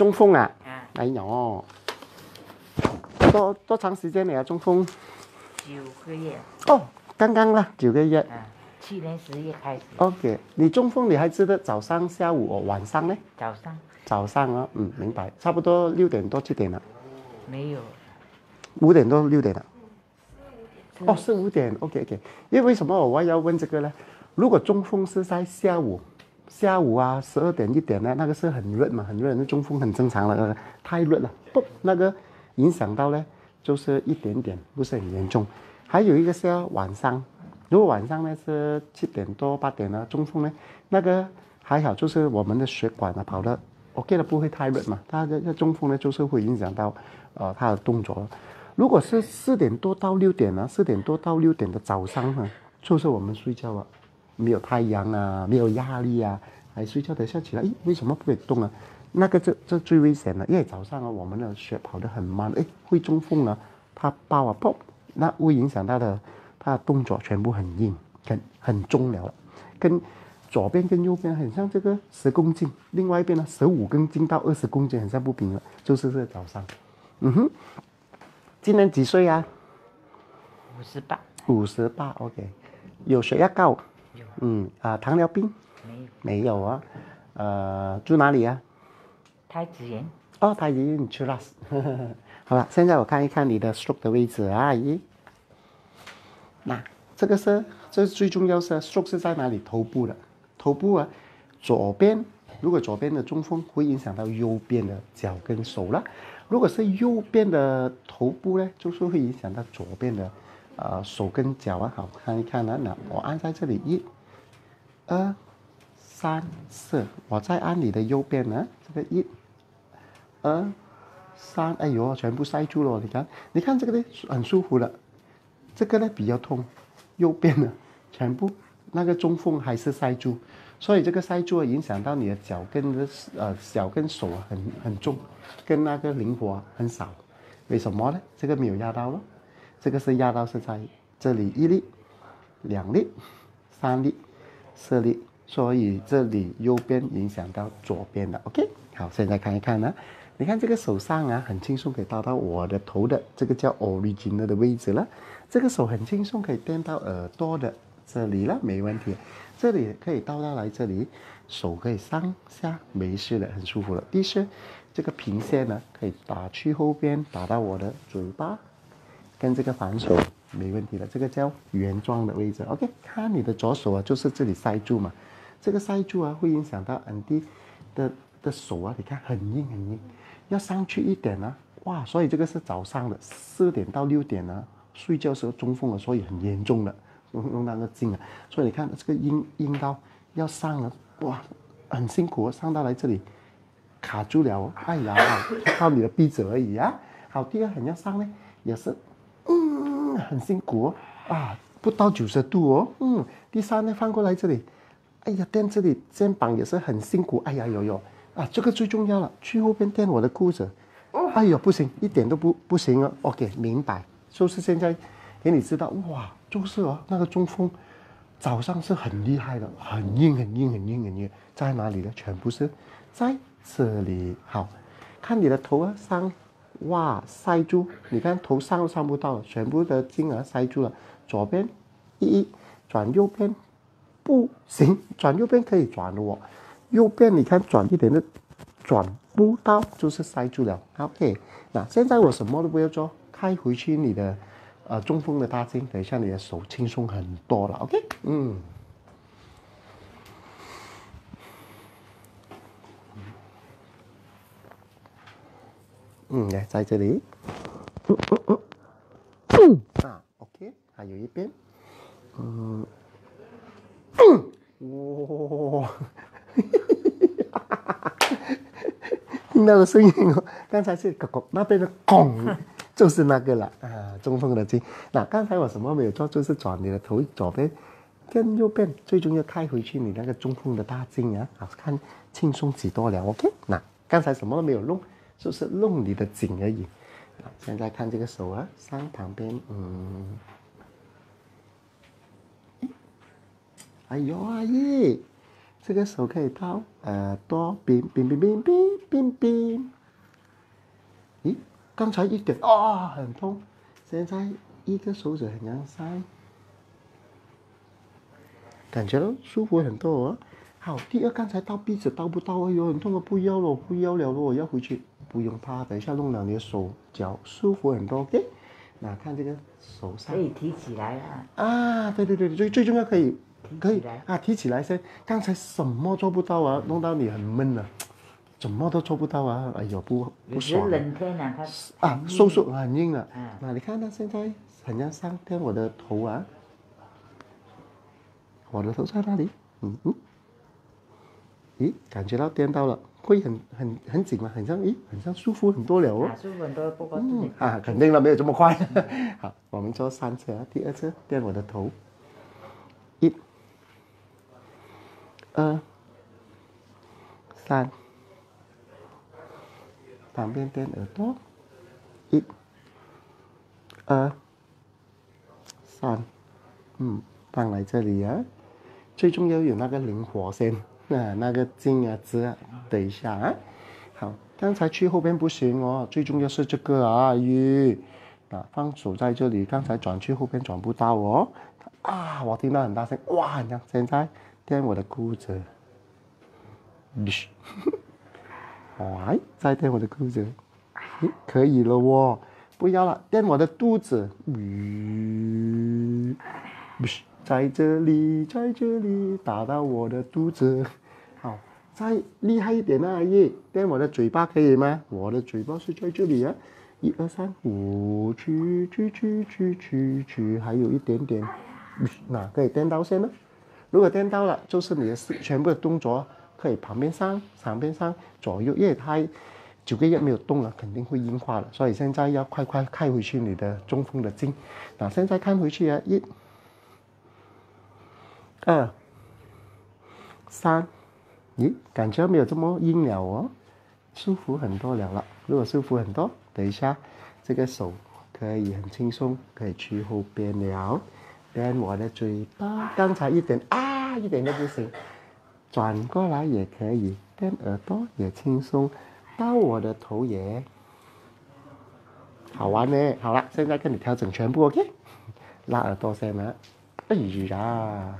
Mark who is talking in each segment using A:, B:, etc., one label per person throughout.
A: 中风啊？
B: 啊，
A: 哎呦，多长时间了呀？中风
B: 9个月。
A: 哦，刚刚啦，9个月。
B: 啊，去年10月开始。
A: OK， 你中风你还记得早上、下午、晚上呢？
B: 早上。
A: 早上啊，明白，差不多6点多7点了。
B: 没有。
A: 5点多6点了。
B: 哦
A: ，4、5点 ，OK。因为为什么我要问这个呢？如果中风是在下午啊12点1点呢，那个是很热嘛，很热，那中风很正常了，太热了，不，那个影响到呢就是一点点，不是很严重。还有一个是晚上，如果晚上呢是7点多8点呢，中风呢那个还好，就是我们的血管啊跑的 OK 了，不会太热嘛。它的中风呢就是会影响到它的动作。如果是4点多到6点呢，4点多到6点的早上呢，就是我们睡觉啊，没有太阳啊，没有压力啊，还睡觉，等下起来，为什么不可以动啊？那个这最危险的，因为早上啊，我们的血跑得很慢，会中风了，它爆啊爆，那会影响它的动作全部很硬，很重了，跟左边跟右边很像这个10公斤，另外一边呢15公斤到20公斤，很像不平了，就是这个早上。今年几岁啊
B: ？58。
A: 58 ，OK。有血压高？
B: 有。
A: 糖尿病？
B: 没有。
A: 没有啊。住哪里啊？
B: 太子园。
A: 哦，太子园去了。好了，现在我看一看你的 stroke 的位置啊，阿姨。那这最重要是 stroke 是在哪里？头部的。头部啊，左边，如果左边的中风会影响到右边的脚跟手了。如果是右边的头部呢，就是会影响到左边的手跟脚啊。好，看一看啊，那我按在这里1、2、3、4，我再按你的右边呢，这个1、2、3，哎呦，全部塞住了。你看这个呢，很舒服的，这个呢比较痛，右边呢全部那个中风还是塞住，所以这个塞住影响到你的脚跟手啊很重，跟那个灵活很少。为什么呢？这个没有压到了，这个是压到是在这里1粒、2粒、3粒、4粒，所以这里右边影响到左边的。OK， 好，现在看一看呢，你看这个手上啊，很轻松可以到我的头的这个叫 original 的位置了，这个手很轻松可以垫到耳朵的这里了，没问题。这里可以到来这里，手可以上下没事的，很舒服的。第四，这个平线呢可以打去后边，打到我的嘴巴，跟这个反手没问题的，这个叫原状的位置。OK， 看你的左手啊，就是这里塞住嘛，这个塞住啊会影响到安迪的手啊，你看很硬很硬，要上去一点啊，哇！所以这个是早上的4点到6点啊，睡觉时候中风了，所以很严重的，用那个劲啊，所以你看这个硬到要上了，哇，很辛苦，上到来这里卡住了，哎呀，靠你的鼻子而已啊。好，第二很要上呢，也是，很辛苦啊，不到90度哦，第三呢翻过来这里，哎呀，垫这里肩膀也是很辛苦，哎呀有啊，这个最重要了，去后边垫我的裤子，哎呦不行，一点都不行啊。OK， 明白，就是现在给你知道，哇，就是那个中风早上是很厉害的，很硬，在哪里呢？全部是在这里。好，看你的头啊上，哇，塞住，你看头上都上不到，全部的筋啊塞住了。左边转右边不行，转右边可以转的右边你看转一点的转不到，就是塞住了。OK， 那现在我什么都不要做，开回去你的中风的大筋，等一下你的手轻松很多了。OK， 来在这里，OK， 还有一边，哇，听到的声音哦，刚才是那边的拱，就是那个了啊，中风的筋。那刚才我什么没有做，就是转你的头左边跟右边，最重要开回去你那个中风的大筋啊，好看轻松几多了。OK， 那刚才什么都没有弄，就是弄你的颈而已。现在看这个手啊，上旁边，哎呦阿姨， 这个手可以到耳朵，冰冰冰冰冰冰冰。咦，刚才一点很痛，现在一个手指很像塞，感觉到舒服很多哦。好，第二，刚才到鼻子到不到？哎呦，很痛啊！不要了，不要了，我要回去。不用怕，等一下弄了你的手脚舒服很多。OK， 那看这个手上
B: 可以提起来啊。
A: 啊，对，最重要可以
B: 啊，
A: 提起来先。刚才什么做不到啊？弄到你很闷了，怎么都做不到啊！哎呦，不爽。
B: 冷天啊，它
A: 收很硬了。那你看它现在很像上天我的头啊，我的头在那里。咦，感觉到颠到了，会很紧吗？很像舒服很多了哦。
B: 舒服很多，不过
A: 肯定了，没有这么快。好，我们做3次啊，第2次颠我的头，1、2、3，旁边颠耳朵，1、2、3，放来这里啊，最重要有那个灵活先。那个劲啊直啊，等一下啊。好，刚才去后边不行哦，最重要是这个啊，放手在这里，刚才转去后边转不到哦。我听到很大声，哇！你看现在颠我的裤子，再颠我的裤子，可以了哦，不要了，颠我的肚子，在这里，打到我的肚子。好，再厉害一点啊，阿姨，颠我的嘴巴可以吗？我的嘴巴是在这里啊，1、2、3，去，还有一点点，那可以颠到先了。如果颠到了，就是你的全部的动作可以旁边上，左右，因为它9个月没有动了，肯定会硬化了，所以现在要快开回去你的中风的劲。那现在看回去啊，1、2、3，咦，感觉没有这么硬了哦，舒服很多了。如果舒服很多，等一下这个手可以很轻松，可以去后边了。颠我的嘴巴，刚才一点都不行，转过来也可以，颠耳朵也轻松，到我的头也好玩呢。好了，现在跟你调整全部 OK， 拉耳朵先了，哎呀。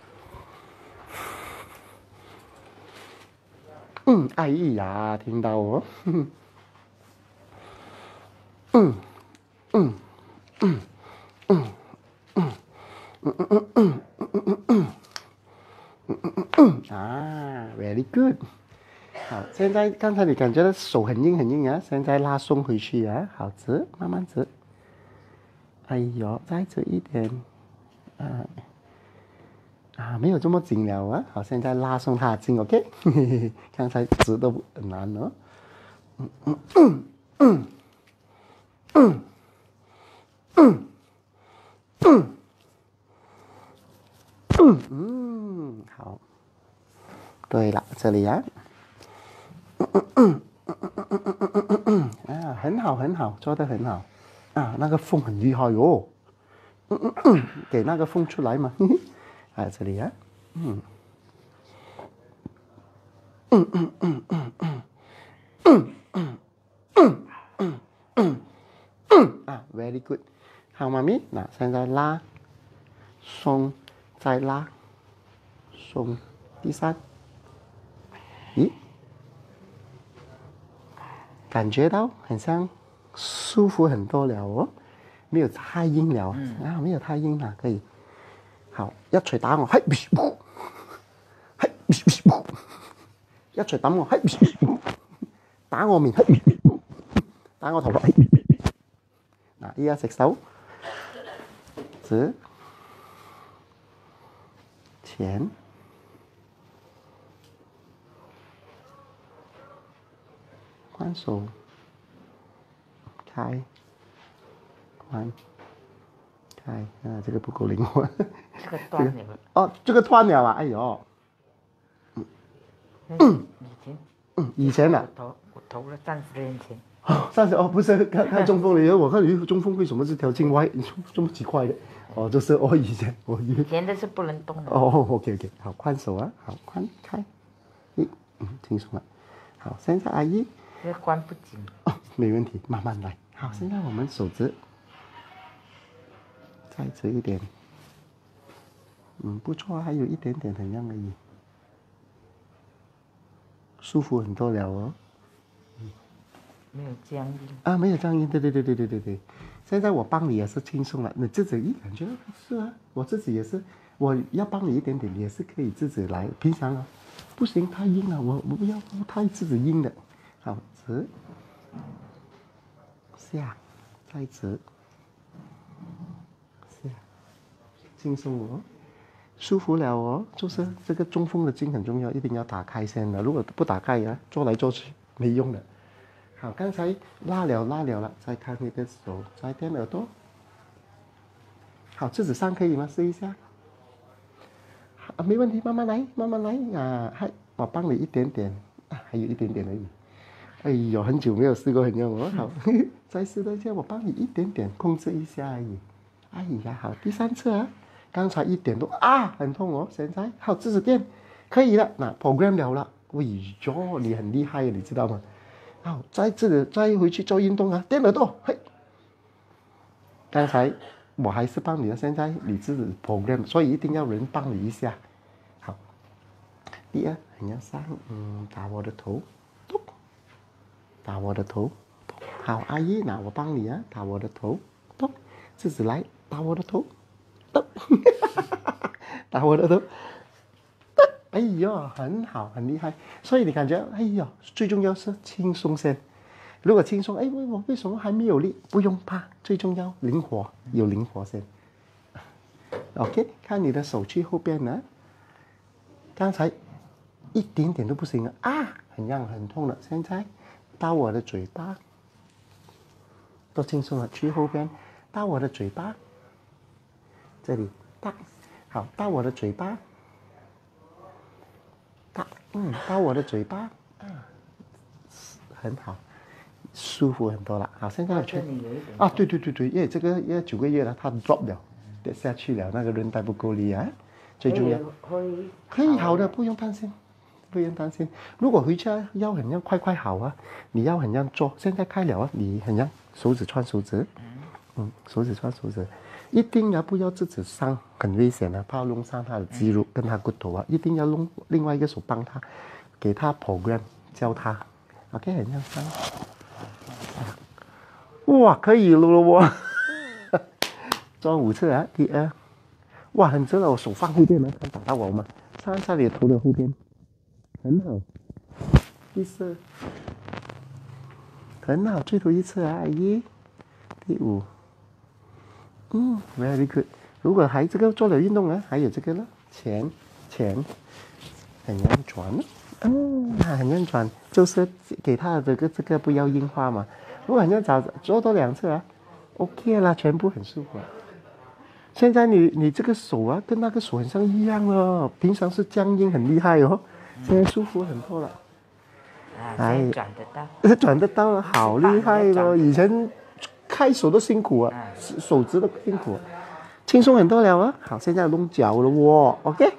A: 哎呀，听到哦，very good。好，现在刚才你感觉到手很硬啊，现在拉松回去啊，好直，慢慢直。哎呦，再直一点，没有这么紧了啊。好，现在拉松它的筋 ，OK。刚才直都很难哦。好。对了，这里啊，很好，做得很好。那个风很厉害哟。给那个风出来嘛。这里啊。very good。好，妈咪，那现在拉，松，再拉，松，第3。咦，感觉到很像舒服很多了哦，没有太硬了没有太硬了，可以。好，一錘打我，一錘打我，打我面，打我頭殼。嗱，依家隻手指前。宽手，开，宽，开，这个不够灵活。
B: 这个断了。
A: 这个断了啊！哎呦，
B: 以前
A: 以前的。
B: 我投了30年前。
A: 哦，上次哦不是看中风了，因为我看你中风为什么是条颈歪，这么奇怪的？哦，就是以前
B: 以前的是不能动的。
A: 哦，OK OK， 好，宽手啊，好宽开，轻松了。好，现在阿姨，
B: 这关不紧。
A: 哦，没问题，慢慢来。好，现在我们手指再直一点，不错，还有一点点很样而已，舒服很多了哦。
B: 没有僵硬
A: 啊，没有僵硬，对。现在我帮你也是轻松了，你自己感觉是啊，我自己也是，我要帮你一点点，也是可以自己来。平常啊，不行太硬了，我不要太自己硬的。好，直下，再直下，轻松哦，舒服了哦。就是这个中风的筋很重要，一定要打开先的，如果不打开啊，做来做去没用的。好，刚才拉了，再看你的手，再垫耳朵。好，自己上可以吗？试一下。好，没问题，慢慢来啊！我帮你一点点，还有一点点而已。哎呦，很久没有试过很样哦。好，再试一下，我帮你一点点控制一下而已。哎呀，好，第3次啊，刚才一点都很痛哦，现在好，自己垫，可以了，那 program 了。哎呦，你很厉害，你知道吗？好，再回去做运动啊，垫耳朵，嘿。刚才我还是帮你的，现在你自己 program， 所以一定要人帮你一下。好，第2，很像上，打我的头，打我的头。好，阿姨，那我帮你啊，打我的头，自己来打我的头，打我的头。哎呦，很好，很厉害。所以你感觉，哎呦，最重要是轻松先。如果轻松，我为什么还没有力？不用怕，最重要灵活，有灵活先。OK， 看你的手去后边呢。刚才一点点都不行了很痛了。现在到我的嘴巴，都轻松了，去后边，到我的嘴巴，这里好，到我的嘴巴。到我的嘴巴很好，舒服很多了。好，现在
B: 这里有一点
A: 对，因为这个要9个月了，它 drop 了，跌下去了，那个韧带不够力啊，最重要。可以好的，不用担心。如果回家要很像快好啊，你要很像做，现在开了啊，你很像手指穿手指，手指穿手指，一定不要自己上，很危险的，怕弄伤他的肌肉跟他骨头啊，一定要用另外一个手帮他，给他 program 教他 ，OK， 很像上，哇，可以了我，做5次啊，第2，哇，很真了，我手放后边能打到我吗？放在你头的后边，很好，第4，很好，最后一次啊，阿姨，第5。very good。如果还这个做了运动啊，还有这个了，前，很难转，很难转，就是给他的这个不要硬化嘛。如果很像做多2次啊 ，OK 啦，全部很舒服。现在你这个手啊，跟那个手很像一样哦，平常是僵硬很厉害哦，现在舒服很多了。
B: 转得到，
A: 转得到了，好厉害咯！以前开手都辛苦啊，手指都辛苦，轻松很多了啊。好，现在弄脚了喔 ，OK。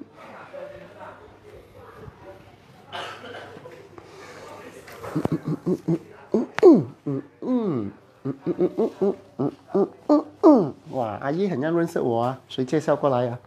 A: 哇，阿姨很像认识我啊，谁介绍过来啊？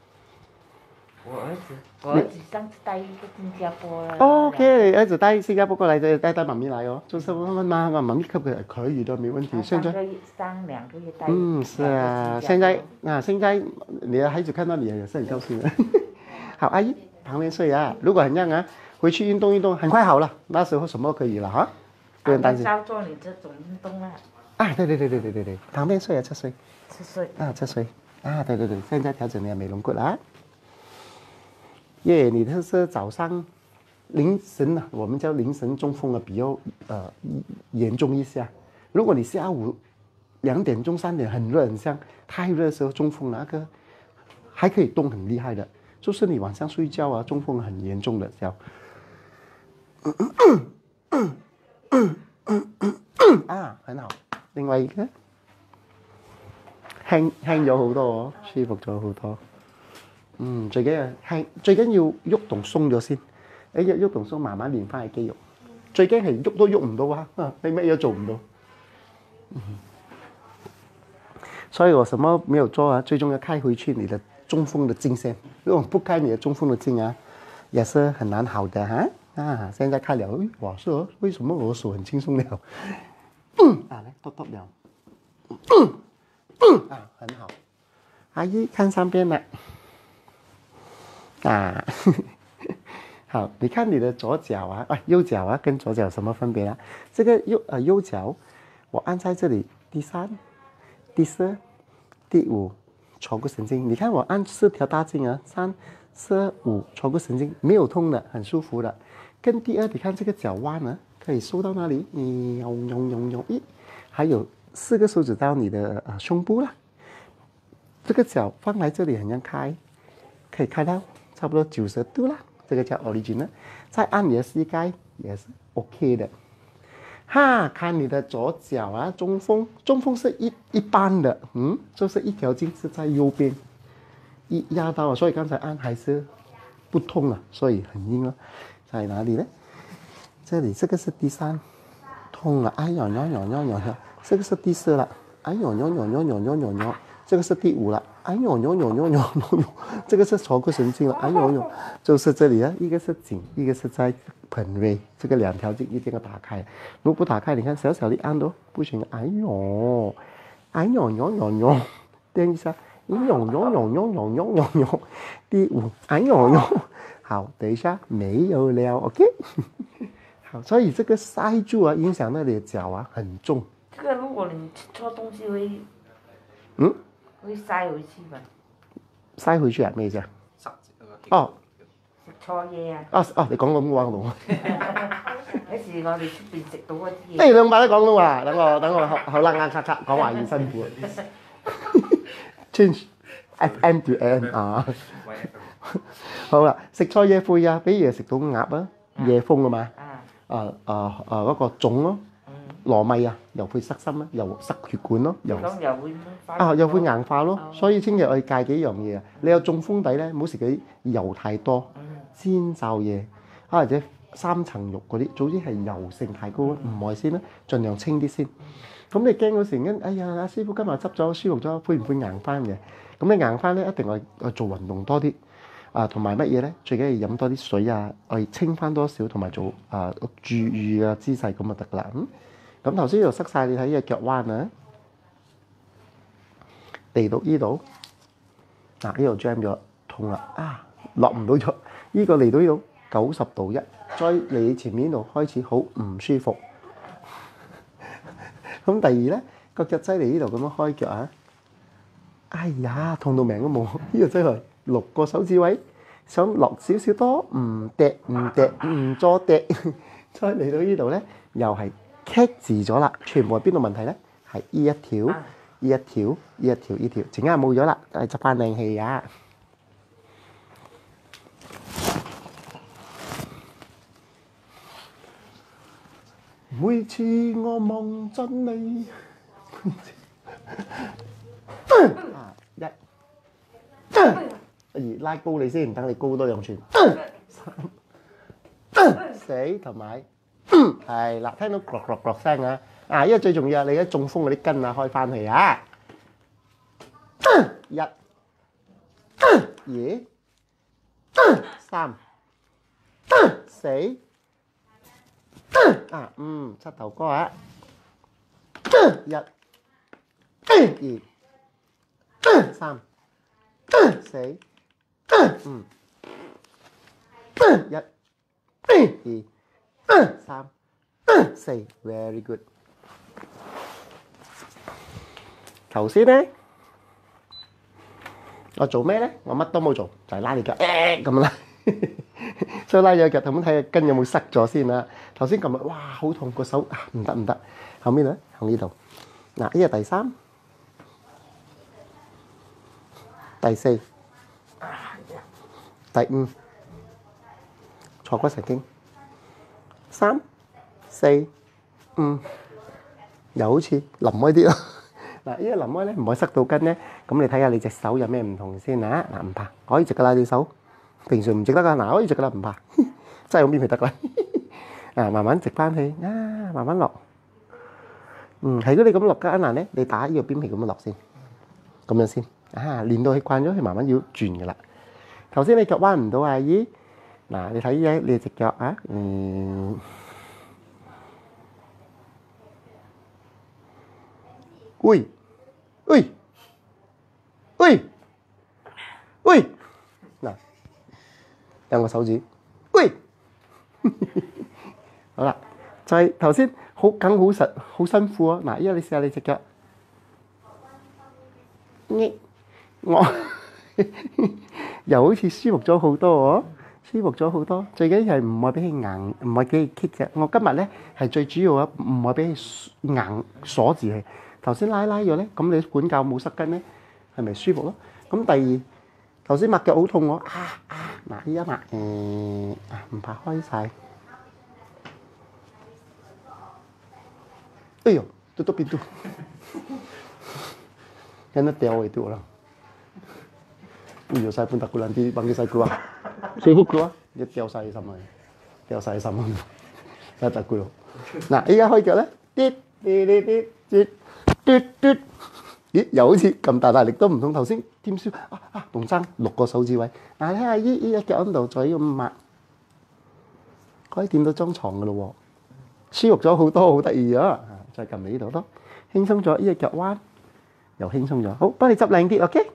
B: 我儿子上次带一个新加坡的。
A: OK， 儿子带新加坡过来的，带妈咪来哦，就是问妈咪可不可以的，没问题。现在
B: 上2个月带。
A: 是啊，现在你的孩子看到你也是很高兴的。好，阿姨旁边睡啊，如果很样啊，回去运动，很快好了，那时候什么都可以了哈，不用担心。
B: 照做你这种运动啊。
A: 对，旁边睡啊，侧睡。侧睡啊，对，现在调整你的美容骨啦。你这是早上凌晨我们叫凌晨中风比较严重一下。如果你下午2点钟3点很热，很像太热的时候中风那个还可以动很厉害的，就是你晚上睡觉啊，中风很严重的叫。 啊，很好。另外一個輕咗好多，舒服咗好多。最緊要輕，最緊要喐動鬆咗先。你喐動鬆，慢慢練翻嘅肌肉。最驚係喐都喐唔到啊！你乜嘢都做唔到。所以我什麼沒有做啊？最重要開回去你的中鋒的筋先。如果不開你的中鋒的筋啊，也是很難好的哈。現在開了，哇，是哦，為什麼我手很輕鬆了？來剁了。很好。阿姨看上邊了。好，你看你的左腳啊，右腳啊，跟左腳有什麼分別啊？這個右腳，我按在這裡，第3、第4、第5坐骨神經。你看我按4條大筋啊，3、4、5坐骨神經沒有痛的，很舒服的。跟第2，你看這個腳彎呢，可以收到哪裡？還有4個手指到你的胸部啦。這個腳放來這裡很像開，可以開到差不多90度啦。這個叫 original， 再按你的膝蓋也是 OK 的。看你的左腳啊，中鋒是一般的，就是一條筋是在右邊，一壓到，所以剛才按還是不痛啊，所以很硬啊。在哪裡呢？這裡，這個是第3，痛了，哎呦，這個是第4了，哎呦，這個是第5了，哎呦，這個是坐骨神經了，哎呦，就是這裡啊，一個是頸，一個是在盆位，這個2條筋一定要打開。如果不打開，你看小小的按都不行，哎呦，墊一下，第5，哎呦，好，等一下沒有了 ，OK 。好，所以這個塞住啊，影響到你的腳啊，很重。
B: 這個如果你吃錯東西會，會塞回去嘛？
A: 塞回去啊？咩意思啊？
B: 哦，食錯嘢啊！
A: 你講廣東話咯。
B: 有時我哋出邊食到嗰啲嘢。
A: 誒兩把都廣東話，等我口冷眼擦擦，講華語辛苦。Change FM to N 啊！好啦，食錯嘢會啊，比如食到鴨啊、夜風啊嘛，嗰個腫咯。糯米啊，又會塞心啊，又塞血管咯，又會硬化咯，所以千祈我哋戒幾樣嘢啊！你有中風底咧，唔好食啲油太多、煎炸嘢，或者3層肉嗰啲，總之係油性太高唔愛先啦，盡量清啲先。咁你驚嗰時哎呀，阿師傅今日執咗舒服咗，會唔會硬翻嘅？咁你硬翻咧，一定係做運動多啲同埋乜嘢咧？最緊要飲多啲水啊，我清翻多少，同埋做注意嘅姿勢咁就得噶啦。咁頭先又塞晒，你睇呢個腳彎啊，嚟到呢度，呢度 jam 咗，痛啦落唔到咗，呢個嚟到呢度90度再嚟前面呢度開始好唔舒服。咁第二咧，個腳擠嚟呢度咁樣開腳啊，哎呀痛到命都冇，呢個擠嚟6個手指位，想落少少多，唔跌，唔作跌，再嚟到呢度咧又係。棘住咗啦，全部係邊度問題咧？係呢一條、呢條，陣間冇咗啦，執翻靚氣啊！每次我望真你，拉高你先，等你高多2寸，4同埋。係啦，聽到咯聲啊！因為最重要係你一中風嗰啲筋啊，開翻去啊！1、2、3、4、膝頭哥啊！1、2、3、4、1、2。3、4 very good。頭先咧，我做咩咧？我乜都冇做，就係拉你腳咁樣啦。所以拉咗腳，咁睇下筋有冇塞咗先啦。頭先撳落，哇，好痛個手，唔得。後面咧，向呢度。呢個第3、第4、第5，坐骨神經。3、4、5， 又好似淋開啲咯。嗱，依個淋開咧唔可以塞到筋咧，咁你睇下你隻手有咩唔同先啊？嗱，唔怕，可以直噶啦，你手平常唔直得噶，嗱可以直噶啦，唔怕，真係咁邊咪得啦。啊，慢慢直翻去啊，慢慢落。係如果你咁落艱難咧，你打呢個邊皮咁樣落先，咁樣先啊，練到佢慣咗，佢慢慢要轉噶啦。頭先你腳彎唔到阿姨，嗱你睇嘢，你隻腳啊，喂，喂，喂，喂，嗱，兩個手指，喂，好啦，就係頭先好緊好實，好辛苦啊！嗱，依家你試下你隻腳，我又好似舒服咗好多喎，舒服咗好多。最緊要係唔係俾佢硬，唔係俾佢棘嘅。我今日咧係最主要啊，唔係俾佢硬鎖住佢。頭先拉咗咧，咁你管教冇塞筋咧，係咪舒服咯？咁第二，頭先抹腳好痛喎，嗱依家抹，唔怕開晒。哎呦，tutup pintu. Kena tiaw itu orang. Iya, saya pun takut nanti panggil saya keluar. Suruh keluar, dia tiaw saya sama. Tiaw saya sama. Saya takut loh. Nah, 依家開腳咧，咦，又好似咁大力都唔同頭先添燒同爭6個手指位。嗱，你睇下依隻腳喺度，再咁抹，可以掂到張床噶咯喎，舒服咗好多，好得意啊！再撳你呢度咯，輕鬆咗，依隻腳彎又輕鬆咗。好，幫你執靚啲 ，OK？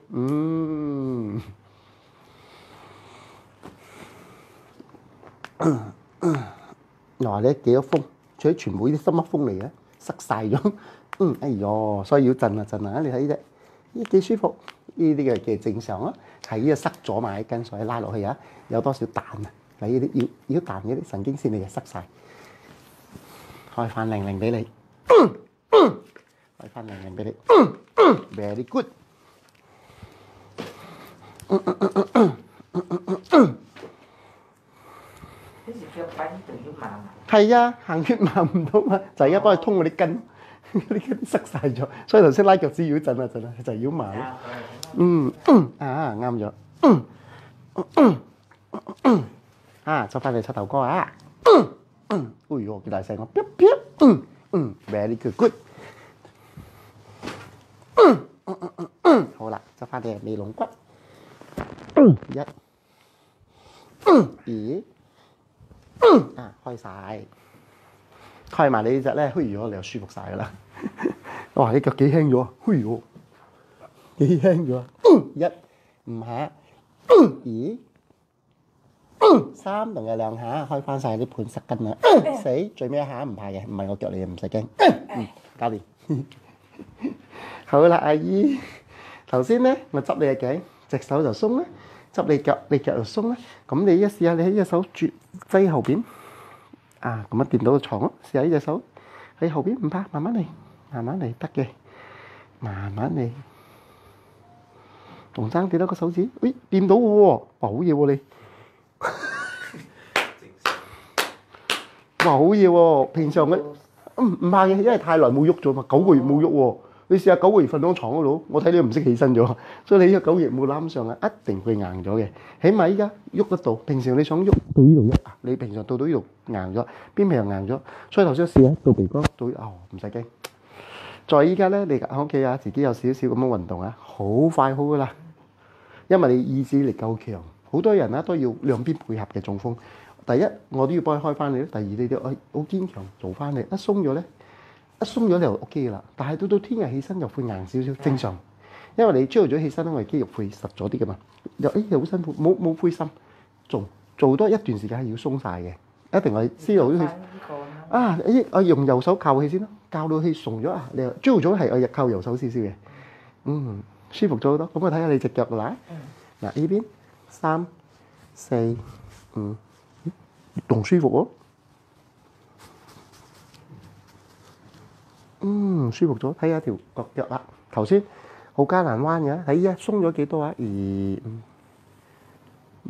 A: 嗱，你幾多風？除咗全部呢啲深乜風嚟嘅，塞晒咗。哎呦，所以要震啊！你睇呢隻，呢幾舒服，呢啲嘅正常啊。係呢個塞咗埋一根，所以拉落去啊，有多少彈啊？嗱，呢啲要彈嗰啲神經線，你就塞晒，開翻靚俾你，開翻靚俾你，very good。係啊，行血慢唔到嘛，就係而家幫佢通嗰啲筋。啲筋塞晒咗，所以頭先拉腳趾要震啊，就係要慢咯。啱咗。執翻你膝頭哥啊！哎呦，幾大聲啊！very good。好啦，執翻你尾龍骨。1、2，開晒。開埋你呢隻咧，虛咗你又舒服晒噶啦。哇！你腳幾輕咗，虛咗，幾輕咗。1唔下，2、3同佢2下，開翻晒啲盤塞筋啦。4最尾1下唔怕嘅，唔係我腳嚟嘅，唔使驚。搞掂。好啦，阿姨，頭先咧我執你嘅頸，隻手就鬆啦；執你腳，你腳就鬆啦。咁你一試下，你喺隻手轉擠後邊。咁樣掂到個床咯，試下呢隻手喺後邊，唔怕，慢慢嚟，得嘅，慢慢嚟。仲爭幾多個手指？喂，掂到喎，哇，好嘢喎你！哇，好嘢喎！平常嘅唔怕嘅，因為太耐冇喐咗嘛，9個月冇喐喎。你試下9個月瞓喺床嗰度，我睇你唔識起身咗，所以你呢個9個月冇攬上啊，一定會硬咗嘅。起碼依家喐得到，平常你想喐到呢度喐你平常到呢度硬咗，邊皮又硬咗，所以頭先試下到鼻哥到唔使驚。再依家咧，你喺屋企啊，自己有少少咁樣運動啊，好快好噶啦，因為你意志力夠強。好多人都要兩邊配合嘅中風。第一，我都要幫佢開翻你；第二，你哋好堅強做翻你。一鬆咗你就 OK 啦。但係到聽日起身就會硬少少，正常。因為你朝頭早起身咧，我哋肌肉會實咗啲噶嘛。又好辛苦，冇灰心，做多一段時間係要鬆晒嘅，一定係知道佢我用右手靠氣先咯，教到氣鬆咗啊！你朝頭早係我靠右手少少嘅，舒服咗好多。咁我睇下你隻腳啦，嗱呢邊3、4、5，仲舒服喎，舒服咗。睇下條腳啦，頭先好艱難彎嘅，睇下鬆咗幾多啊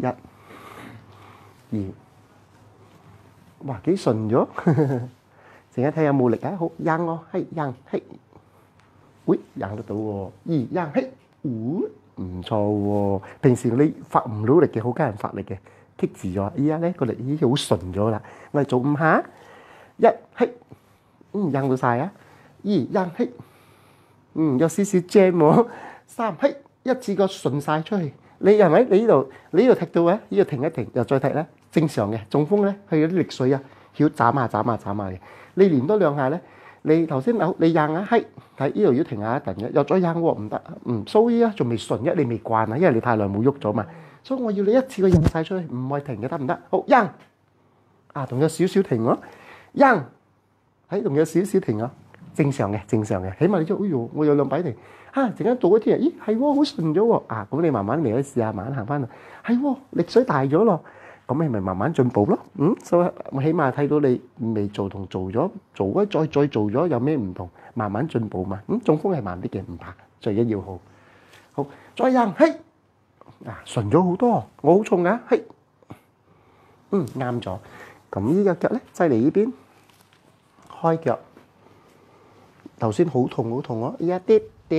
A: ？1、2，哇幾順咗， 陣間睇下有冇力啊，好扔咯，嘿扔嘿，喂扔得到喎，扔嘿，唔錯喎。平時你發唔到力嘅，好艱人發力嘅，棘住咗。依家咧個力已經好順咗啦。我哋做5下，一嘿，扔到晒啊，扔嘿，有少少 jam 喎。3嘿，一次過順晒出去。你係咪？你呢度踢到啊？呢度停一停，又再踢咧，正常嘅。中風咧，佢有啲力水啊，要斬下嘅。你連多2下咧，你頭先你扔啊，嘿，睇呢度要停下一陣嘅，又再扔喎，唔得，所以啊，仲未順，因為你未慣啊，因為你太耐冇喐咗嘛，所以我要你一次過扔晒出去，唔係停嘅，得唔得？好，扔啊，仲有少少停喎，扔，仲有少少停啊，正常嘅，起碼你知，哎呦，我有2擺停。陣間到嗰天啊，咦係喎，好順咗喎啊！咁你慢慢嚟可以試下，慢慢行翻去，係喎，力水大咗咯。咁你咪慢慢進步咯。所以我起碼睇到你未做同做咗，做咗再做咗有咩唔同，慢慢進步嘛。中風係慢啲嘅，唔怕，最緊要好。好，再扔，嘿，順咗好多，我好重啊，嘿，啱咗。咁呢個腳咧，擠嚟呢邊，開腳。頭先好痛咯，依家啲。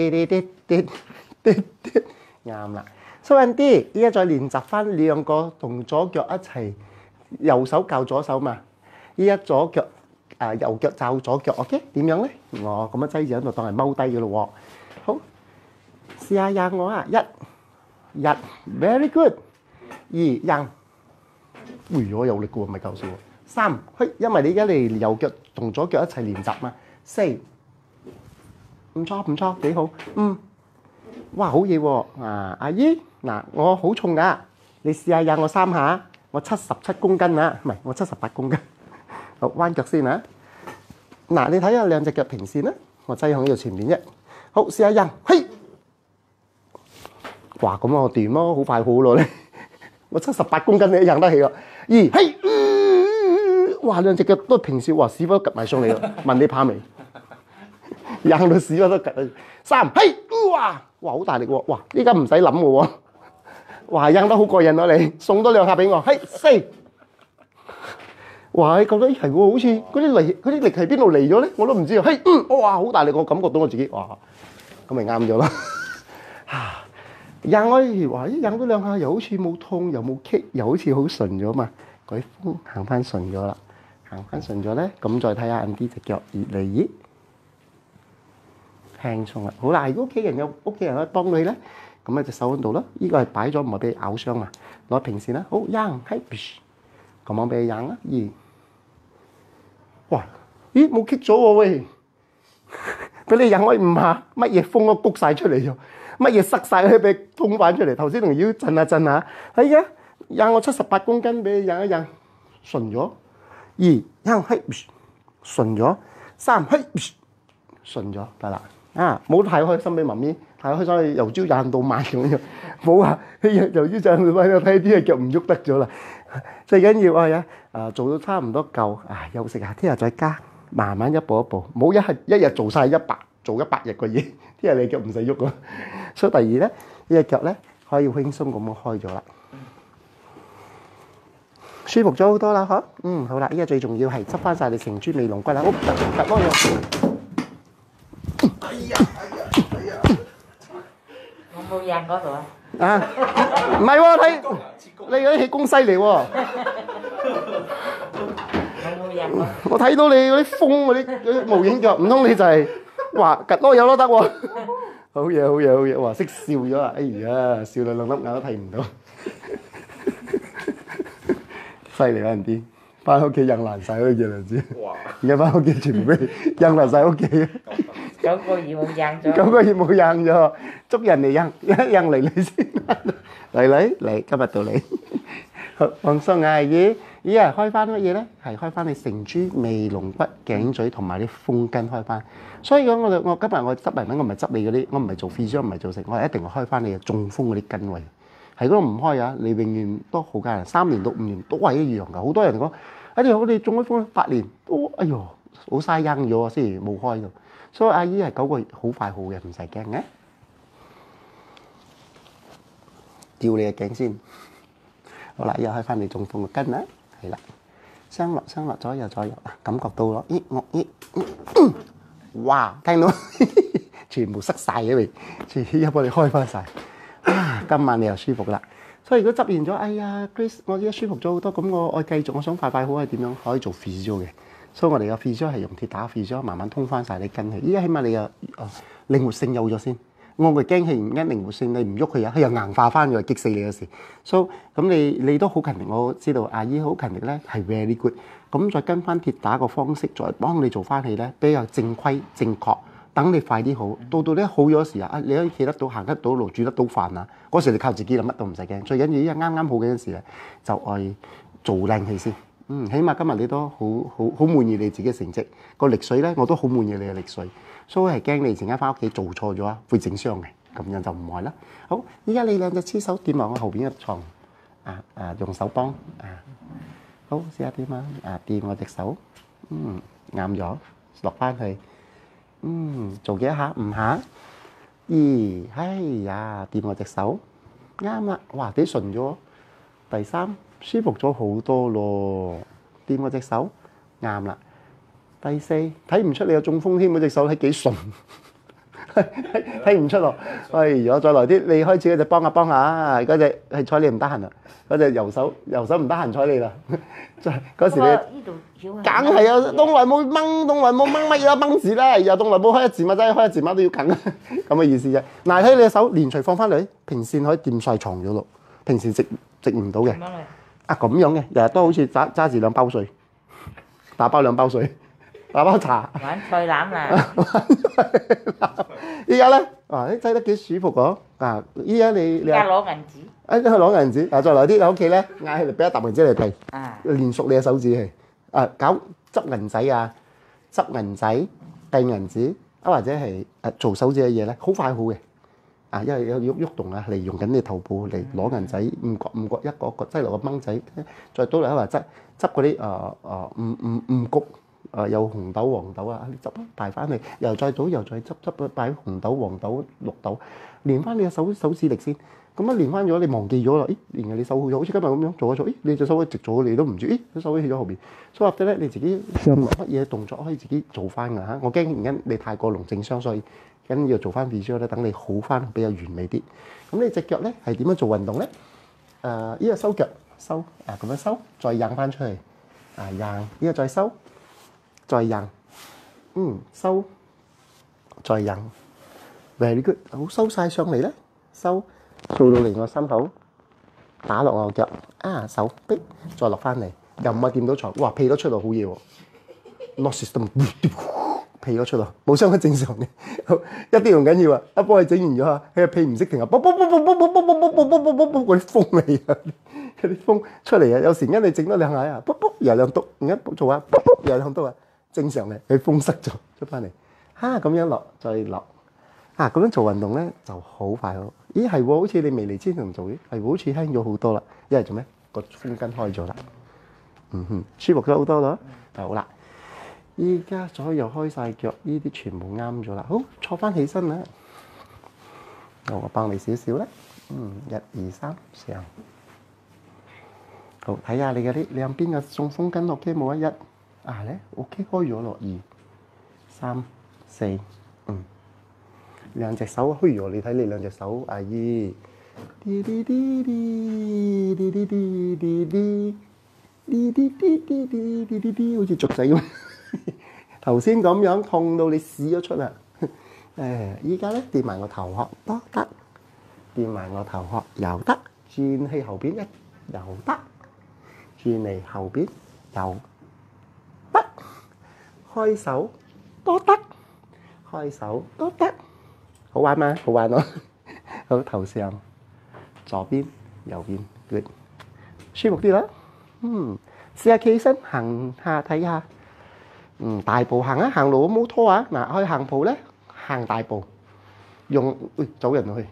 A: 啱啦，收緊啲。依家再練習翻2個同左腳一齊，右手教左手嘛。依家左腳右腳罩左腳 ，OK？ 點樣咧？我咁樣擠住喺度當係踎低嘅咯喎。好，試下扔我啊！一，very good。2，扔。我有力嘅喎，唔係搞笑喎。3，因為你而家你右腳同左腳一齊練習嘛。4。唔錯，幾好。哇，好嘢喎！阿姨，我好重噶，你試下扔我3下，我77公斤啊，唔係，我78公斤。好，彎腳先啊。你睇下2隻腳平線啦，我擠喺呢度前面啫。好，試下扔，嘿！哇，咁我掂咯，好快好咯你。我78公斤你都扔得起喎。2，嘿！哇，2隻腳都平線，哇，屎忽都趌埋上嚟咯。問你怕未？扔到屎忽都趌。3，嘿！哇，好大力喎！哇，依家唔使諗嘅喎。哇，扔得好過癮咯你，送多2下俾我。嘿，4。哇，你覺得係喎，好似嗰啲力係邊度嚟咗咧？我都唔知啊。嘿，哇，好大力，我感覺到我自己，哇，咁咪啱咗咯。扔開，哇，扔多2下又好似冇痛，又冇棘，又好似好順咗嘛。改風行翻順咗啦，咧，咁再睇下啲隻腳越嚟越輕鬆啦。好啦，如果屋企人可以幫你咧，咁隻手喺度咯。呢個係擺咗唔係俾你咬傷嘛。攞平線啦，好扔，嘿，咁樣俾你扔啦。2，哇，咦冇棘咗喎喂，俾你扔開5下，乜嘢風都谷晒出嚟咗，乜嘢塞晒佢俾通翻出嚟。頭先仲要震下，係啊，扔我78公斤俾你扔一扔，順咗。2，扔，嘿，順咗。3，嘿，順咗，得啦。冇太開心俾媽咪，太開心由朝扔到晚咁樣，冇啊！由朝扔到晚，睇啲隻腳唔喐得咗啦。最緊要係做到差唔多夠，休息下，聽日再加，慢慢一步一步，唔好一日做晒100日嘅嘢，聽日你腳唔使喐咯。所以第2咧，呢隻腳咧可以輕鬆咁樣開咗啦，舒服咗好多啦，嗬。好啦，依家最重要係執翻晒你成豬尾龍骨啦，好，突多嘢。哎呀！
B: 我冇扔嗰度啊！
A: 唔係喎，睇你嗰啲氣功犀利喎。我睇到你嗰啲風嗰啲無影腳，唔通你就係話趌多有都得喎？好嘢！哇，識笑咗啊！哎呀，笑到2粒眼都睇唔到，犀利啊！人啲翻屋企扔爛晒嗰啲嘢嚟知。而家翻屋企全部俾扔爛晒屋企。
B: 9個月冇扔咗。
A: 9個月冇扔咗，捉人嚟扔，一扔嚟你先。嚟，今日到你。放鬆啊，姨，開翻乜嘢咧？係開翻你成豬尾龍骨、頸椎同埋啲風筋開翻。所以講我今日我執嚟緊，我唔係執你嗰啲，我唔係做 physio，唔係做成，我係一定會開翻你嘅中風嗰啲筋位。係嗰度唔開啊，你永遠都好艱難，3年到5年都係一樣㗎。好多人講，我哋中咗風8年都，哎呦，好嘥扔咗啊，先冇開到。所以阿姨係9個月好快好嘅，唔使驚嘅。吊你嘅頸先，好啦，又開翻你中風嘅筋啦，係啦。 上落左右，感覺到咯。哇，聽到全部塞晒嘅未？而家幫你開翻晒。今晚你又舒服啦。所以如果執完咗，哎呀 Grace， 我而家舒服咗好多，咁我繼續，我想快好係點樣可以做 physio 嘅？所以我哋嘅 physio 係用鐵打 physio，慢慢通翻晒你筋氣。依家起碼你嘅靈活性有咗先。我嘅驚氣唔一靈活性，你唔喐佢佢又硬化翻，又激死你嘅事。所以咁你都好勤力，我知道阿姨好勤力咧，係 very good。咁再跟翻鐵打個方式，再幫你做翻起咧，比較正規正確，等你快啲好。到咧好咗時啊，你可以企得到、行得到路、煮得到飯啊，嗰時你靠自己啦，乜都唔使驚。最緊要依家啱好嘅陣時咧，就愛做靚氣先。起碼今日你都好滿意你自己嘅成績。個力水咧，我都好滿意你嘅力水。所以係驚你陣間翻屋企做錯咗啊，會整傷嘅，咁樣就唔愛啦。好，依家你兩隻黐手掂落我後邊嘅床，用手幫好試下掂掂我隻手，啱咗，落翻去，做幾下5下，哎呀，掂我隻手，啱啦，哇幾順咗，第3舒服咗好多咯，掂我隻手，啱啦。第4睇唔出你有中風添，嗰隻手係幾順，睇唔出咯。如果再來啲，你開始嗰隻幫下，嗰隻係睬你唔得閒啦，嗰隻右手唔得閒睬你啦。嗰時你梗係啊，東來冇掹乜嘢掹字啦，又東來冇開一字馬仔，開一字馬都要梗啊，咁嘅意思啫。嗱，睇你隻手連隨放翻嚟，平線可以掂晒床咗咯，平時直唔到嘅。咁樣嘅，日日都好似揸住2包水，打包2包水。打包茶，
B: 玩菜籃啦！
A: 依家咧，你擠得幾舒服喎！依家你
B: 而家攞銀紙，
A: 攞銀紙，再來啲喺屋企咧，嗌佢哋俾一沓銀紙嚟避，練熟你嘅手指係，搞執銀仔執銀仔、計銀紙或者係做手指嘅嘢咧，好快好嘅，因為有喐動啊，嚟用緊你頭部嚟攞銀仔，五角一個擠落個掹仔，再倒嚟或者執嗰啲五穀。有紅豆、黃豆你執排翻去，又再倒，又再執擺紅豆、黃豆、綠豆，練翻你嘅手指力先。咁練翻咗，你忘記咗啦。練嘅你手好咗，好似今日咁樣做一做，你隻手一直咗，你都唔知，隻手去咗後邊。所以或者咧，你自己乜嘢動作可以自己做翻㗎嚇。我驚而家你太過龍正傷，所以緊要做翻 physio 咧，等你好翻比較完美啲。咁你隻腳咧係點樣做運動咧？呢個收腳收咁樣收，再掗翻出去掗，呢個再收。再掗，收，再掗 ，very good，好收晒上嚟咧，收到嚟我心口，打落我腳，手臂，再落翻嚟，又唔係掂到床，哇，屁都出到好嘢喎 ，not system， 屁都出到，冇傷得正常嘅，一啲唔緊要啊，一幫佢整完咗啊，佢個屁唔識停啊，嗰啲風嚟啊，嗰啲風出嚟啊，有時因你整多2下啊，又2篤，而家做下，又2篤啊。正常嘅，佢風塞咗出翻嚟，咁樣落再落，咁樣做運動咧就好快好。咦係喎，好似你未嚟之前做嘅，係好似輕咗好多啦。因為做咩？個風筋開咗啦，舒服咗好多咯。好啦，依家左右開晒腳，呢啲全部啱咗啦。好，坐翻起身啦。我幫你少少啦。1、2、3，上。好，睇下你嗰啲兩邊嘅中風筋 OK 冇啊？咧 OK 開咗咯，2、3、4，兩隻手虛咗，你睇你兩隻手，阿姨，好似雀仔咁，頭先咁樣痛到你屎咗出啦，依家咧掂埋我頭殼都得，掂埋我頭殼又得，轉去後邊一又得，轉嚟後邊又。開手都得，開手都得，好玩嗎？好玩咯！好，頭上、左邊、右邊 ，good， 舒服啲啦。試下企起身行下睇下，大步行啊，行路冇拖啊。嗱，可以行步咧，行大步，用走人落去，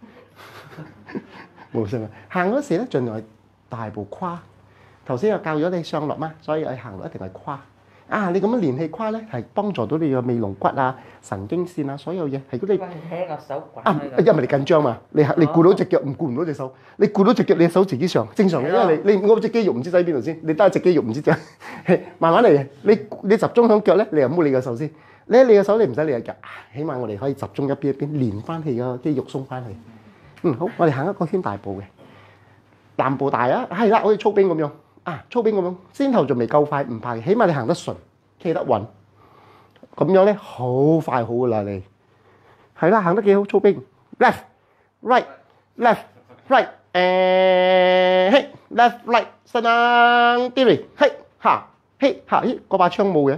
A: 冇事啊。行嗰時咧，盡量大步跨。頭先又教咗你上落嘛，所以你行路一定係跨。 你咁樣練氣胯咧，係幫助到你嘅尾龍骨啊、神經線啊，所有嘢係嗰啲。
B: 睇個手滾。
A: 因為你緊張嘛，你顧到隻腳唔顧唔到隻手，你顧到隻腳，你隻手自己上，正常嘅，因為你嗰隻肌肉唔知喺邊度先，你得隻肌肉唔知點，慢慢嚟嘅。你集中響腳咧，你又唔好理個手先。你個手你唔使理個腳，起碼我哋可以集中一邊一邊練翻起個肌肉鬆翻去。好，我哋行一個圈大步嘅，南步大啊，係啦，好似操兵咁樣操兵咁樣，先頭仲未夠快，唔怕嘅，起碼你行得順，企得穩，咁樣咧好快好噶啦你。係啦，行得幾好，操兵 left right left right hey left right 伸lang啲嘿下嘿下咦嗰把槍冇嘅，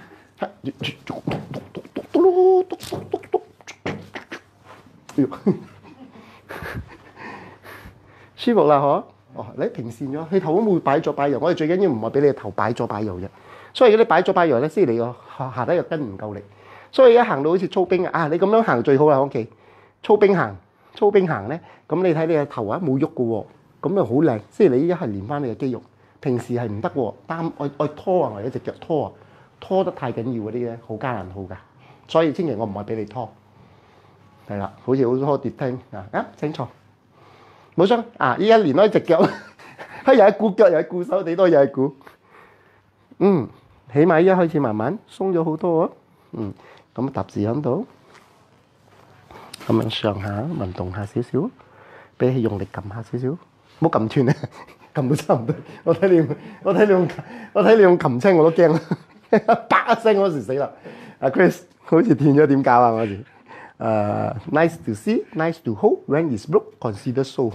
A: 舒服啦嗬。你平線咗，你頭都冇擺左擺右，我哋最緊要唔係俾你頭擺左擺右啫。所以如果你擺左擺右咧，先你個下底個筋唔夠力。所以一行到好似操兵你咁樣行最好啦。OK， 操兵行咧，咁你睇你個頭冇喐嘅喎，咁就好靚。即係你依家係練翻你嘅肌肉，平時係唔得喎，愛拖或者隻腳拖得太緊要嗰啲咧，好艱難好㗎。所以千祈我唔係俾你拖，係啦，好似好拖跌聽請坐，冇傷依家練開隻腳，又係顧腳又係顧手，你都又係顧，起碼依家開始慢慢鬆咗好多咁搭字喺度，咁樣上下運動下少少，俾佢用力撳下少少，唔好撳斷啊！撳到差唔多，我睇你用擒青我都驚啦，啪一聲嗰時死啦！Chris 好似斷咗點教啊嗰時？Nice to see, nice to hold. When it's broke, consider so.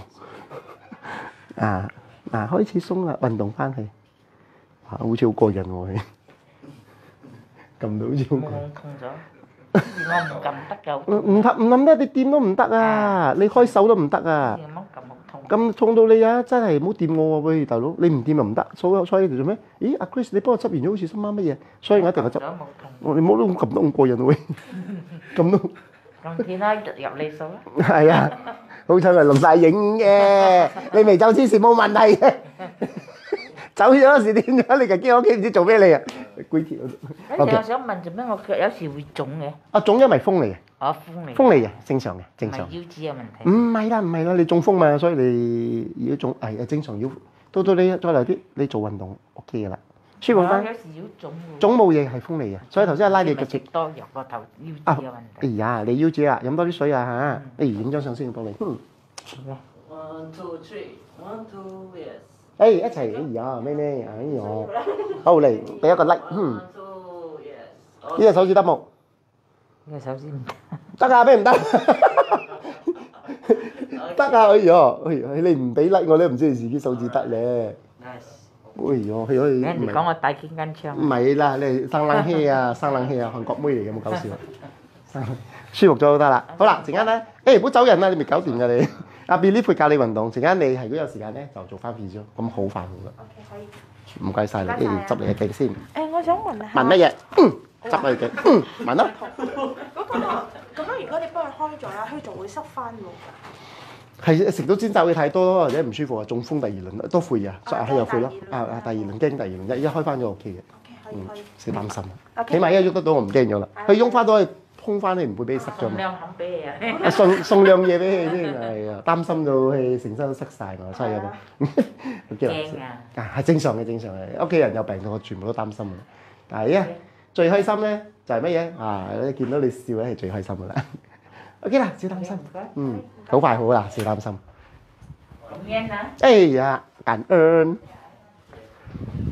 A: 開始鬆啦，運動翻去，好似好過癮喎！撳到好似好過癮。
B: 痛咗，我唔撳得夠。
A: 唔諗得，你掂都唔得啊！你開手都唔得啊！
B: 咁撳好痛。
A: 咁痛到你真係唔好掂我喎！喂，大佬，你唔掂又唔得，所以做咩？咦，阿 Chris， 你幫我執完咗好似心媽乜嘢？所以我一定係執。你冇都撳得咁過癮喎！撳到。
B: 咁天啦，入你數啦。
A: 係啊，好彩係錄曬影嘅，你未走之前冇問題嘅。走咗嗰時點咗？你就喺屋企唔知做咩你啊？龜鐵嗰度。
B: 我想問做咩我腳有時會腫嘅？
A: 腫因為風嚟嘅。風嚟嘅，正常嘅，正常。
B: 唔係腰子有問題。
A: 唔係啦，你中風嘛，所以你如果中係正常腰。到你再嚟啲，你做運動 OK 嘅啦。舒服翻。
B: 有時腰腫喎。
A: 腫冇嘢係風嚟嘅，所以頭先係拉你腳趾。
B: 多藥個頭腰子有問題。
A: 哎呀，你腰子啊，飲多啲水啊嚇！影張相先幫你。
C: 1, 2, 3. 1, 2, yes.
A: 一齊，哎呀，咩，哎呀，好嚟，俾一個 like，
C: 1, 2, yes.
A: 呢隻手指得冇？
B: 呢個手指唔
A: 得啊，俾唔得？得啊，哎呀，你唔俾 like 我咧，唔知你自己手指得咧。哎呀，可以。
B: 人哋講我帶肩筋槍。
A: 唔係啦，你生冷氣啊，韓國妹嚟嘅，冇搞笑。舒服咗都得啦。好啦，陣間咧，唔好走人啦，你未搞掂㗎你。阿 Billy 會教你運動，陣間你係如果有時間咧，就做翻 physical，咁好快好噶。
B: OK，可以。
A: 唔該曬你，執你嘅鏡先。
B: 我想問下。
A: 問乜嘢？執你嘅鏡。問咯。
D: 咁樣如果你幫佢開咗啦，佢就會塞翻喎。
A: 係食到煎炸會太多咯，或者唔舒服啊，中風第二輪都會啊，所以佢又會咯。第二輪驚第二輪一開翻咗 OK 嘅。少擔心。起碼一喐得到，我唔驚咗啦。佢喐翻到去。通翻你唔會俾你塞咗嘛？
B: 送兩盒俾你啊！
A: 送兩嘢俾你先，係啊，擔心到佢成身都塞曬我，所以有冇？
B: 驚啊！
A: 係正常嘅，屋企人有病到我全部都擔心嘅。但係最開心咧就係乜嘢？見到你笑咧係最開心嘅啦。OK 啦，少擔心。好快好啦，少擔心。
B: 感恩啊！
A: 哎呀，感恩。